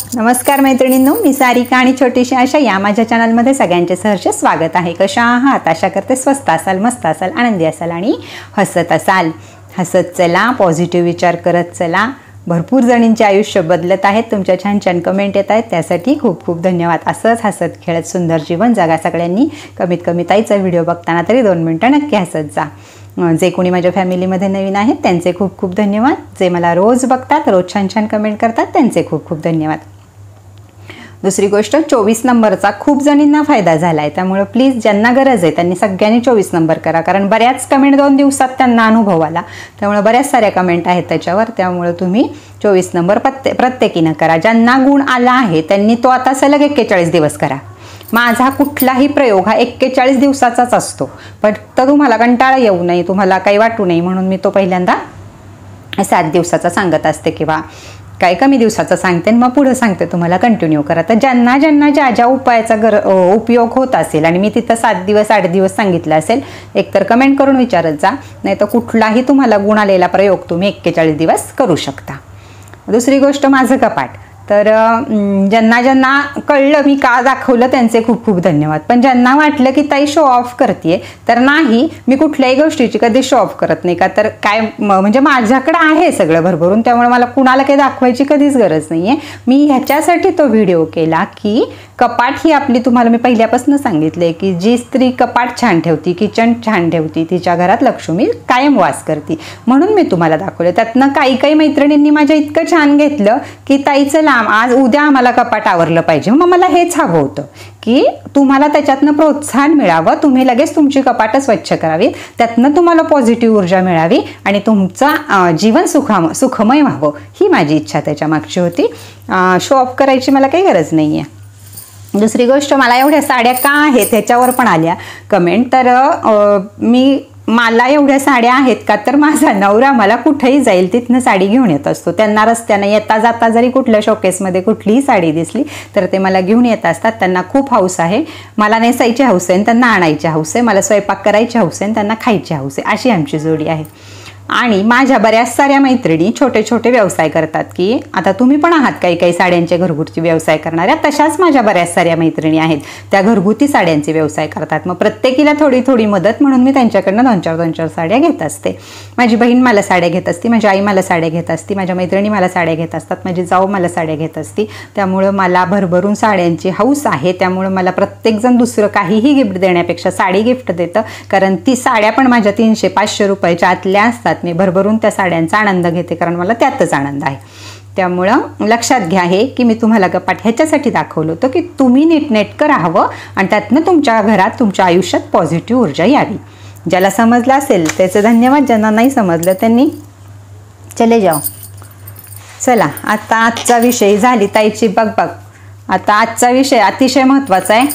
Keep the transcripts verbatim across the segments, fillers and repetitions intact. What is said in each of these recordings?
नमस्कार मैत्रिणींनो, मी सारिका आणि छोटीशी आशा या माझ्या चॅनलमध्ये सगळ्यांचे सहर्ष स्वागत आहे। कशा आहात? आशा करते स्वस्त असाल, मस्त असाल, आनंदी असाल आणि हसत असाल। हसत चला, पॉझिटिव्ह विचार करत चला। भरपूर जणींचे आयुष्य बदलत आहेत, तुमच्या छान छान कमेंट येत आहेत, त्यासाठी खूप खूप धन्यवाद। असंच हसत खेळत सुंदर जीवन जगा सगळ्यांनी। कमीत कमी ताईचा व्हिडिओ बघताना तरी दोन मिनिटं नक्की हसत जा। जे कोणी माझ्या फॅमिलीमध्ये नवीन आहेत त्यांचे खूप खूप धन्यवाद। जे मला रोज बघतात, रोज छान छान कमेंट करतात, त्यांचे खूप खूप धन्यवाद। दुसरी गोष्ट, चोवीस नंबरचा खूप जणींना फायदा झाला आहे, त्यामुळे प्लीज ज्यांना गरज आहे त्यांनी सगळ्यांनी चोवीस नंबर करा, कारण बऱ्याच कमेंट दोन दिवसात त्यांना अनुभव आला, त्यामुळे बऱ्याच साऱ्या कमेंट आहेत त्याच्यावर। त्यामुळे तुम्ही चोवीस नंबर प्रत्ये प्रत्येकीनं करा। ज्यांना गुण आला आहे त्यांनी तो आता सलग एक्केचाळीस दिवस करा। माझा कुठलाही प्रयोग हा एक्केचाळीस दिवसाचाच असतो, फक्त तुम्हाला कंटाळा येऊ नये, तुम्हाला काही वाटू नये म्हणून मी तो पहिल्यांदा सात दिवसाचा सांगत असते किंवा काही कमी दिवसाचा सांगते, मग पुढे सांगते तुम्हाला कंटिन्यू करा। तर ज्यांना ज्यांना ज्या ज्या उपायाचा गर उपयोग होत असेल आणि मी तिथं सात दिवस आठ दिवस सांगितलं असेल, एकतर कमेंट करून विचारत जा, नाही तर कुठलाही तुम्हाला गुण आलेला प्रयोग तुम्ही एक्केचाळीस दिवस करू शकता। दुसरी गोष्ट, माझं कपाट, तर ज्यांना ज्यांना कळलं मी का दाखवलं त्यांचे खूप खूप धन्यवाद। पण ज्यांना वाटलं की ताई शो ऑफ करते, तर नाही, मी कुठल्याही गोष्टीची कधी शो ऑफ करत नाही। का तर काय म्हणजे माझ्याकडे आहे सगळं भरभरून, त्यामुळे मला कुणाला काही दाखवायची कधीच गरज नाही आहे। मी ह्याच्यासाठी तो व्हिडिओ केला की कपाट ही आपली, तुम्हाला मी पहिल्यापासून सांगितले की जी स्त्री कपाट छान ठेवती, किचन छान ठेवती, तिच्या घरात लक्ष्मी कायम वास करते, म्हणून मी तुम्हाला दाखवलं। त्यातनं काही काही मैत्रिणींनी माझ्या इतकं छान घेतलं की ताईचं लांब आज उद्या आम्हाला कपाट आवरलं पाहिजे। मग मला हेच हवं होतं की तुम्हाला त्याच्यातनं प्रोत्साहन मिळावं, तुम्ही लगेच तुमची कपाटं स्वच्छ करावीत, त्यातनं तुम्हाला पॉझिटिव्ह ऊर्जा मिळावी आणि तुमचं जीवन सुखम सुखमय व्हावं, ही माझी इच्छा त्याच्या मागची होती। शो ऑफ करायची मला काही गरज नाही आहे। दुसरी गोष्ट, मला एवढ्या साड्या का आहेत ह्याच्यावर पण आल्या कमेंट, तर मी मला एवढ्या साड्या आहेत का, तर माझा नवरा मला कुठेही जाईल तिथनं साडी घेऊन येत असतो। त्यांना रस्त्यानं येता जाता जरी कुठल्या शोकेसमध्ये कुठलीही साडी दिसली तर ते मला घेऊन येत असतात। त्यांना खूप हौस आहे, मला नेसायची हौस आहे, त्यांना आणायची हौस आहे, मला स्वयंपाक करायची हौस आहे, त्यांना खायची हौस आहे, अशी आमची जोडी आहे। आणि माझ्या बऱ्याच साऱ्या मैत्रिणी छोटे छोटे व्यवसाय करतात, की आता तुम्ही पण आहात काही काही साड्यांचे घरगुती व्यवसाय करणाऱ्या, तशाच माझ्या बऱ्याच साऱ्या मैत्रिणी आहेत, त्या घरगुती साड्यांचे व्यवसाय करतात। मग प्रत्येकीला थोडी थोडी मदत म्हणून मी त्यांच्याकडनं दोन चार दोन चार साड्या घेत असते। माझी बहीण मला साड्या घेत असते, माझी आई मला साड्या घेत असते, माझ्या मैत्रिणी मला साड्या घेत असतात, माझी जाऊ मला साड्या घेत असते, त्यामुळं मला भरभरून साड्यांची हौस आहे। त्यामुळं मला प्रत्येकजण दुसरं काहीही गिफ्ट देण्यापेक्षा साडी गिफ्ट देतं, कारण ती साड्या पण माझ्या तीनशे पाचशे रुपयाच्या आतल्या असतात। मी भरभरून त्या साड्यांचा आनंद घेते, कारण मला त्यातच आनंद आहे। त्यामुळं लक्षात घ्या हे की मी तुम्हाला कपाट ह्याच्यासाठी दाखवलं होतं की तुम्ही नीटनेटकं राहावं आणि त्यातनं तुमच्या घरात तुमच्या आयुष्यात पॉझिटिव्ह ऊर्जा यावी। ज्याला समजलं असेल त्याचे धन्यवाद, ज्यांना नाही समजलं त्यांनी चले जाओ। चला, आता आजचा विषय झाली ताईची बघ बघ। आता आजचा विषय अतिशय महत्त्वाचा आहे,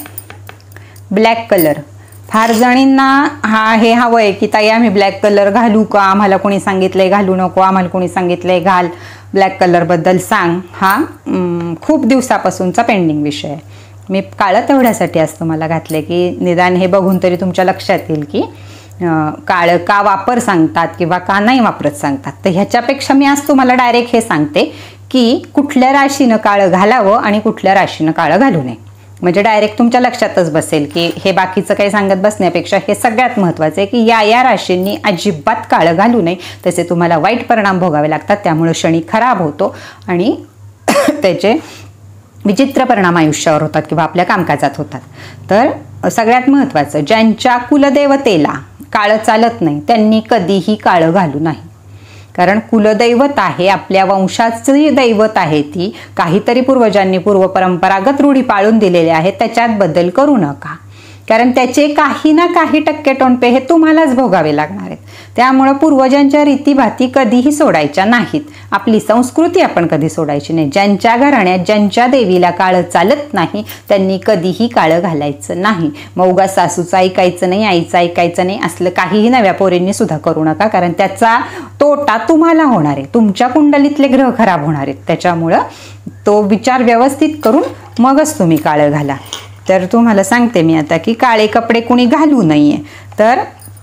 ब्लॅक कलर। फार जणींना हा हे हवं आहे की ताई आम्ही ब्लॅक कलर घालू का, आम्हाला कोणी सांगितलंय घालू नको, आम्हाला कोणी सांगितलंय घाल, ब्लॅक कलरबद्दल सांग। हा खूप दिवसापासूनचा पेंडिंग विषय आहे। मी काळं तेवढ्यासाठी असतं मला घातलं की निदान हे बघून तरी तुमच्या लक्षात येईल की काळं का वापर सांगतात किंवा का नाही वापरत सांगतात। तर ह्याच्यापेक्षा मी आज तुम्हाला डायरेक्ट हे सांगते की कुठल्या राशीनं काळं घालावं आणि कुठल्या राशीनं काळं घालू नये, म्हणजे डायरेक्ट तुमच्या लक्षातच बसेल की हे बाकीचं काही सांगत बसण्यापेक्षा हे सगळ्यात महत्त्वाचं आहे की या या राशींनी अजिबात काळं घालू नये, तसे तुम्हाला वाईट परिणाम भोगावे लागतात, त्यामुळे शनी खराब होतो आणि त्याचे विचित्र परिणाम आयुष्यावर होतात किंवा आपल्या कामकाजात होतात। तर सगळ्यात महत्त्वाचं, ज्यांच्या कुलदेवतेला काळं चालत नाही त्यांनी कधीही काळं घालू नाही, कारण कुलदैवत आहे, आपल्या वंशाची दैवत आहे ती, काहीतरी पूर्वजांनी पूर्व परंपरागत रूढी पाळून दिलेल्या आहेत, त्याच्यात बदल करू नका, कारण त्याचे काही ना काही टक्के टोणपे हे तुम्हालाच भोगावे लागणार आहेत। त्यामुळे पूर्वजांच्या रीतीभाती कधीही सोडायच्या नाहीत, आपली संस्कृती आपण कधी सोडायची नाही। ज्यांच्या घराण्यात ज्यांच्या देवीला काळं चालत नाही त्यांनी कधीही काळं घालायचं नाही। मग उगा सासूचं ऐकायचं नाही, आईचं ऐकायचं नाही, असलं काहीही नव्या पोरींनी सुद्धा करू नका, कारण त्याचा तोटा तुम्हाला होणार आहे, तुमच्या कुंडलीतले ग्रह खराब होणार आहेत। त्याच्यामुळं तो विचार व्यवस्थित करून मगच तुम्ही काळं घाला। तर तुम्हाला सांगते मी आता की काळे कपडे कुणी घालू नये, तर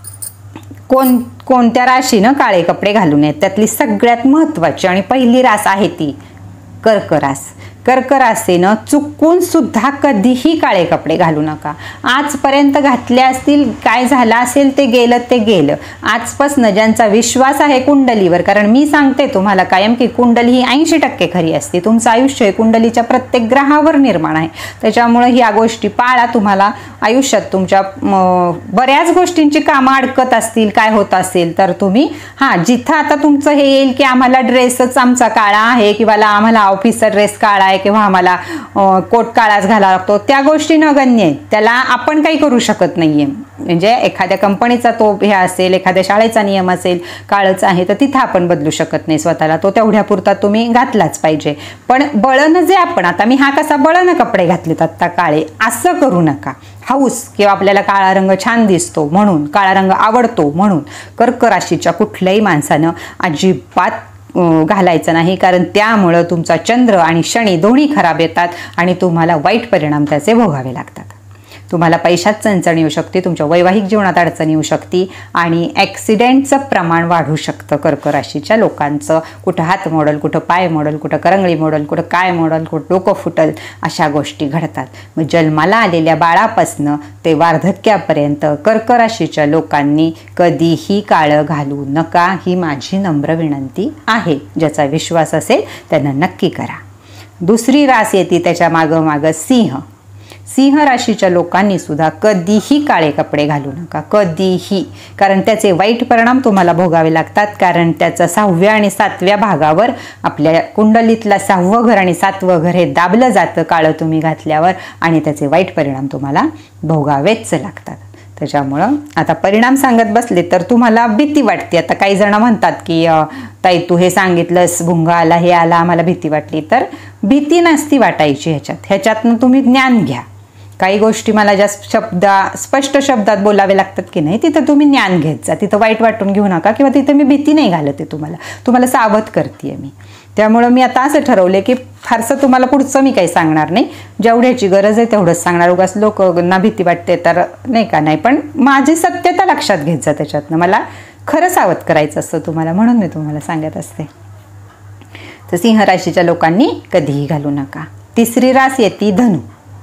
कोण कोणत्या राशीनं काळे कपडे घालू नयेत, त्यातली सगळ्यात महत्त्वाची आणि पहिली रास आहे ती कर्क रास। कर्क राशीनं चुकून सुद्धा कधीही काळे कपडे घालू नका. आजपर्यंत घातले असतील, काय झालं असेल ते गेलं ते गेलं. आजपासून ज्यांचा विश्वास आहे कुंडलीवर, कारण मी सांगते तुम्हाला कायम की कुंडली ही ऐंशी टक्के खरी असते. तुमचं आयुष्य हे कुंडलीच्या प्रत्येक ग्रहावर निर्माण आहे. त्याच्यामुळे ह्या गोष्टी पाळा. तुम्हाला आयुष्यात तुमच्या बऱ्याच गोष्टींची कामं अडकत असतील, काय होत असेल तर तुम्ही हां जिथं आता तुमचं हे येईल की आम्हाला ड्रेसच आमचा काळा आहे किंवा आम्हाला ऑफिसचा ड्रेस काळा आहे किंवा आम्हाला कोट काळाच घालावा लागतो, त्या गोष्टी नगण्य आहेत. त्याला आपण काही करू शकत नाहीये. म्हणजे एखाद्या कंपनीचा तो हे असेल, एखाद्या शाळेचा नियम असेल काळच आहे, तर तिथं आपण बदलू शकत नाही स्वतःला. तो तेवढ्या पुरता तुम्ही घातलाच पाहिजे. पण बळनं जे आपण आता मी हा कसा बळनं कपडे घातलेत आत्ता काळे, असं करू नका. हाऊस किंवा आपल्याला काळा रंग छान दिसतो म्हणून, काळा रंग आवडतो म्हणून कर्क राशीच्या कुठल्याही माणसानं अजिबात घालायचं नाही. कारण त्यामुळं तुमचा चंद्र आणि शनी दोन्ही खराब येतात आणि तुम्हाला वाईट परिणाम त्याचे भोगावे लागतात. तुम्हाला पैशात चणचण येऊ शकते, तुमच्या वैवाहिक जीवनात अडचण येऊ शकते आणि ॲक्सिडेंटचं प्रमाण वाढू शकतं कर्क राशीच्या लोकांचं. कुठं हात मोडल, कुठं पाय मोडल, कुठं करंगळी मोडल, कुठं काय मोडल, कुठं डोकं फुटल, अशा गोष्टी घडतात. मग जन्माला आलेल्या बाळापासनं ते वार्धक्यापर्यंत कर्क राशीच्या लोकांनी कधीही काळं घालू नका, ही माझी नम्र विनंती आहे. ज्याचा विश्वास असेल त्यानं नक्की करा. दुसरी रास येते त्याच्या मागं मागं सिंह. सिंह राशीच्या लोकांनी सुद्धा कधीही काळे कपडे घालू नका, कधीही. कारण त्याचे वाईट परिणाम तुम्हाला भोगावे लागतात. कारण त्याचा सहाव्या आणि सातव्या भागावर आपल्या कुंडलीतला सहावं घर आणि सातवं घर हे दाबलं जातं काळं तुम्ही घातल्यावर आणि त्याचे वाईट परिणाम तुम्हाला भोगावेच लागतात. त्याच्यामुळं आता परिणाम सांगत बसले तर तुम्हाला भीती वाटते. आता काही जण म्हणतात की ताई तू हे सांगितलंस, भुंगा आला, हे आला, आम्हाला भीती वाटली. तर भीती नसती वाटायची ह्याच्यात. ह्याच्यातनं तुम्ही ज्ञान घ्या. काही गोष्टी मला ज्या शब्दा स्पष्ट शब्दात बोलावे लागतात की नाही, तिथं तुम्ही ज्ञान घेत जा. तिथं वाईट वाटून घेऊ नका किंवा तिथं मी भीती नाही घालते तुम्हाला, तुम्हाला सावध करते मी. त्यामुळं मी आता असं ठरवले की फारसं तुम्हाला पुढचं मी काही सांगणार नाही. जेवढ्याची गरज आहे तेवढंच सांगणार. उगाच लोकांना भीती वाटते तर नाही का नाही, पण माझी सत्यता लक्षात घेत जा. त्याच्यातनं मला खरं सावध करायचं असतं तुम्हाला, म्हणून मी तुम्हाला सांगत असते. तर सिंह राशीच्या लोकांनी कधीही घालू नका. तिसरी रास येते धनु.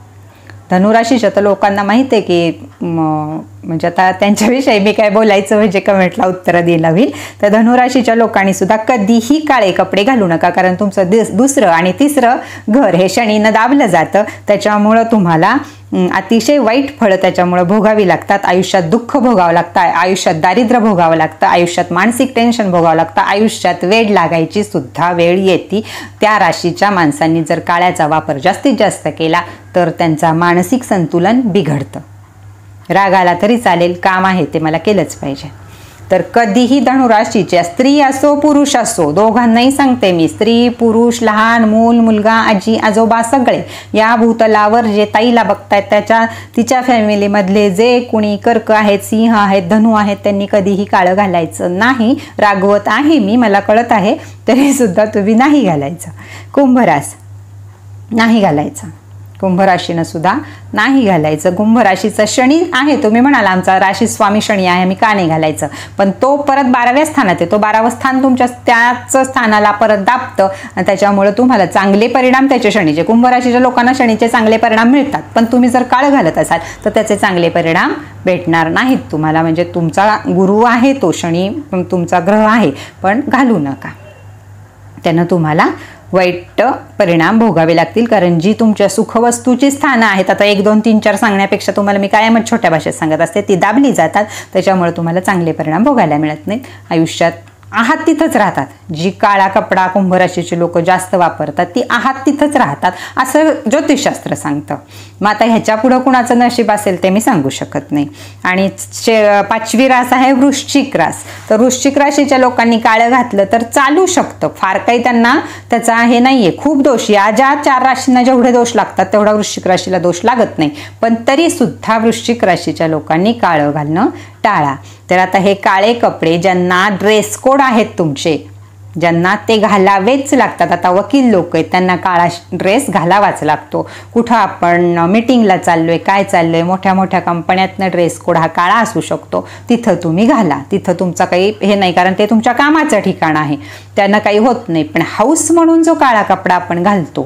धनुराशीच्या तर लोकांना माहिती आहे की म्हणजे आता त्यांच्याविषयी मी काय बोलायचं म्हणजे कमेंटला उत्तरं दिलं होईल. तर धनुराशीच्या लोकांनी सुद्धा कधीही काळे कपडे घालू नका. कारण तुमचं दिस दुसरं आणि तिसरं घर हे शनीनं दाबलं जातं. त्याच्यामुळं तुम्हाला अतिशय वाईट फळं त्याच्यामुळं भोगावी लागतात. आयुष्यात दुःख भोगावं लागतं, आयुष्यात दारिद्र्य भोगावं लागतं, आयुष्यात मानसिक टेन्शन भोगावं लागतं, आयुष्यात वेड लागायची सुद्धा वेळ येते. त्या राशीच्या माणसांनी जर काळ्याचा वापर जास्तीत जास्त केला तर त्यांचा मानसिक संतुलन बिघडतं. राग आला तरी चालेल, काम आहे ते मला केलंच पाहिजे. तर कधीही धनुराशीच्या स्त्री असो पुरुष असो, दोघांनाही सांगते मी, स्त्री पुरुष, लहान मूल मुलगा, आजी आजोबा, सगळे या भूतलावर जे ताईला बघतायत त्याच्या तिच्या फॅमिलीमधले जे कुणी कर्क आहेत, सिंह आहेत, धनु आहेत, त्यांनी कधीही काळं घालायचं नाही. रागवत आहे मी, मला कळत आहे, तरी सुद्धा तुम्ही नाही घालायचं. कुंभरास नाही घालायचं. कुंभराशीनं सुद्धा नाही घालायचं. कुंभराशीचा शनी आहे, तुम्ही म्हणाल आमचा राशी स्वामी शनी आहे, मी का नाही घालायचं, पण तो परत बाराव्या स्थानात आहे. तो बारावं स्थान तुमच्या त्याच स्थानाला परत दाबतं आणि त्याच्यामुळे तुम्हाला चांगले परिणाम त्याचे शनीचे. कुंभराशीच्या लोकांना शनीचे चांगले परिणाम मिळतात, पण तुम्ही जर काळं घालत असाल तर त्याचे चांगले परिणाम भेटणार नाहीत तुम्हाला. म्हणजे तुमचा गुरु आहे तो शनी, तुमचा ग्रह आहे, पण घालू नका. त्यानं तुम्हाला वाईट परिणाम भोगावे लागतील. कारण जी तुमच्या सुखवस्तूची स्थानं आहेत, आता एक दोन तीन चार सांगण्यापेक्षा तुम्हाला मी कायमच छोट्या भाषेत सांगत असते, ती दाबली जातात. त्याच्यामुळे तुम्हाला चांगले परिणाम भोगायला मिळत नाहीत. आयुष्यात आहात तिथंच राहतात. जी काळा कपडा कुंभराशीची लोक जास्त वापरतात ती आहात तिथंच राहतात असं ज्योतिषशास्त्र सांगतं. मग आता ह्याच्या पुढं कुणाचं नशीब असेल ते मी सांगू शकत नाही. आणि पाचवी रास आहे वृश्चिक रास. तर वृश्चिक राशीच्या लोकांनी काळं घातलं तर चालू शकतं, फार काही त्यांना त्याचा हे नाहीये. खूप दोष या ज्या चार राशींना जेवढे दोष लागतात तेवढा वृश्चिक राशीला दोष लागत नाही, पण तरी सुद्धा वृश्चिक राशीच्या लोकांनी काळं घालणं टाळा. तर आता हे काळे कपडे ज्यांना ड्रेस कोड आहेत तुमचे, ज्यांना ते घालावेच लागतात, आता वकील लोक आहेत त्यांना काळा ड्रेस घालावाच लागतो. कुठं आपण मीटिंगला चाललोय, काय चाललोय, मोठ्या मोठ्या कंपन्यातनं ड्रेस कोड हा काळा असू शकतो, तिथं तुम्ही घाला. तिथं तुमचं काही हे नाही, कारण ते तुमच्या कामाचं ठिकाण आहे, त्यांना काही होत नाही. पण हाऊस म्हणून जो काळा कपडा आपण घालतो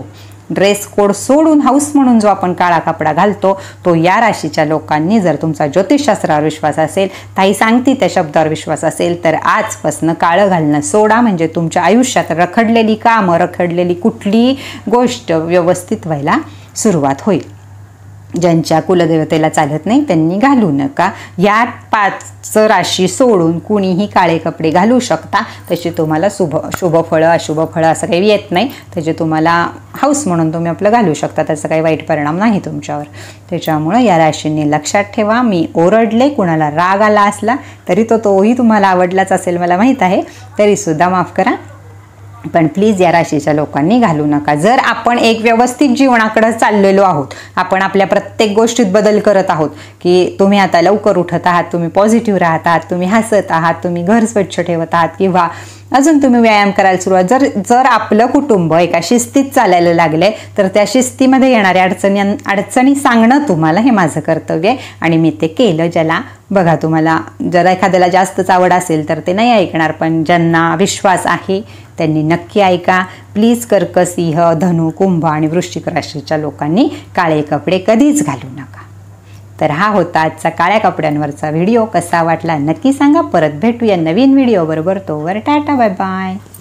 ड्रेस कोड सोडून हाऊस म्हणून जो आपण काळा कपडा घालतो तो या राशीच्या लोकांनी, जर तुमचा ज्योतिषशास्त्रावर विश्वास असेल, ताई सांगती त्या शब्दावर विश्वास असेल, तर आजपासून काळं घालणं सोडा. म्हणजे तुमच्या आयुष्यात रखडलेली कामं, रखडलेली कुठलीही गोष्ट व्यवस्थित व्हायला सुरुवात होईल. ज्यांच्या कुलदेवतेला चालत नाही त्यांनी घालू नका. या पाच राशी सोडून कुणीही काळे कपडे घालू शकता. त्याची तुम्हाला शुभ शुभ फळं अशुभ फळं असं काही येत नाही. त्याचे तुम्हाला हाऊस म्हणून तुम्ही आपलं घालू शकता. त्याचा काही वाईट परिणाम नाही तुमच्यावर. त्याच्यामुळं या राशींनी लक्षात ठेवा. मी ओरडले, कुणाला राग आला असला तरी तो तोही तुम्हाला आवडलाच असेल मला माहीत आहे, तरीसुद्धा माफ करा. पण प्लीज या राशीच्या लोकांनी घालू नका. जर आपण एक व्यवस्थित जीवनाकडे चाललेलो आहोत, आपण आपल्या प्रत्येक गोष्टीत बदल करत आहोत, की तुम्ही आता लवकर उठत आहात, तुम्ही पॉझिटिव्ह राहत आहात, तुम्ही हसत आहात, तुम्ही घर स्वच्छ ठेवत आहात, किंवा अजून तुम्ही व्यायाम करायला सुरुवात, जर जर आपलं कुटुंब एका शिस्तीत चालायला लागले तर त्या शिस्तीमध्ये येणाऱ्या अडचणी अडचणी सांगणं तुम्हाला हे माझं कर्तव्य आहे आणि मी ते केलं. ज्याला बघा, तुम्हाला जर एखाद्याला जास्तच आवड असेल तर ते नाही ऐकणार, पण ज्यांना विश्वास आहे त्यांनी नक्की ऐका. प्लीज कर्क, सिंह, धनु, कुंभ आणि वृश्चिक राशीच्या लोकांनी काळे कपडे कधीच घालू नका. तर हा होता आजचा काळ्या कपड्यांवरचा व्हिडिओ. कसा वाटला नक्की सांगा. परत भेटूया नवीन व्हिडिओ बरोबर. तोवर टाटा, बाय बाय.